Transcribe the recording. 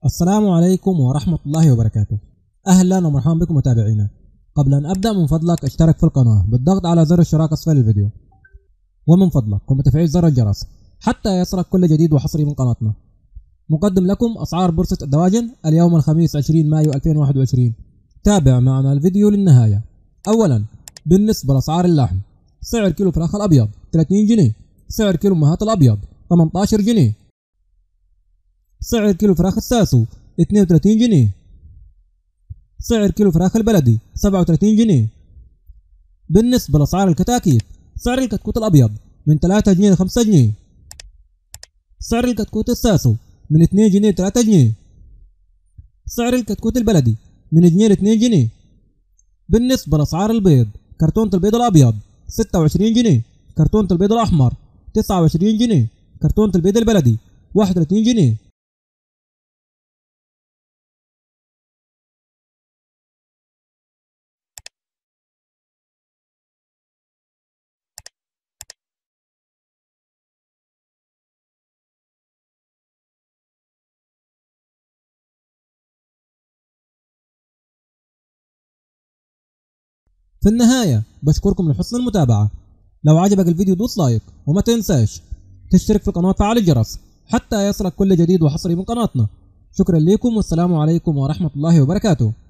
السلام عليكم ورحمة الله وبركاته. أهلا ومرحبا بكم متابعينا. قبل أن أبدأ من فضلك اشترك في القناة بالضغط على زر الاشتراك أسفل الفيديو، ومن فضلك قم بتفعيل زر الجرس حتى يصلك كل جديد وحصري من قناتنا. نقدم لكم أسعار بورصة الدواجن اليوم الخميس 20 مايو 2021. تابع معنا الفيديو للنهاية. أولا، بالنسبة لأسعار اللحم: سعر كيلو فراخ الأبيض 30 جنيه، سعر كيلو مهات الأبيض 18 جنيه، سعر كيلو فراخ الساسو 32 جنيه، سعر كيلو فراخ البلدي 37 جنيه. بالنسبة لأسعار الكتاكيت: سعر الكتكوت الأبيض من 3 جنيه ل 5 جنيه، سعر الكتكوت الساسو من 2 جنيه ل 3 جنيه، سعر الكتكوت البلدي من جنيه ل 2 جنيه. بالنسبة لأسعار البيض: كرتونة البيض الأبيض 26 جنيه، كرتونة البيض الأحمر 29 جنيه، كرتونة البيض البلدي 31 جنيه. في النهاية بشكركم لحسن المتابعة. لو عجبك الفيديو دوس لايك، وما تنساش تشترك في القناة وتفعل الجرس حتى يصلك كل جديد وحصري من قناتنا. شكرا لكم والسلام عليكم ورحمة الله وبركاته.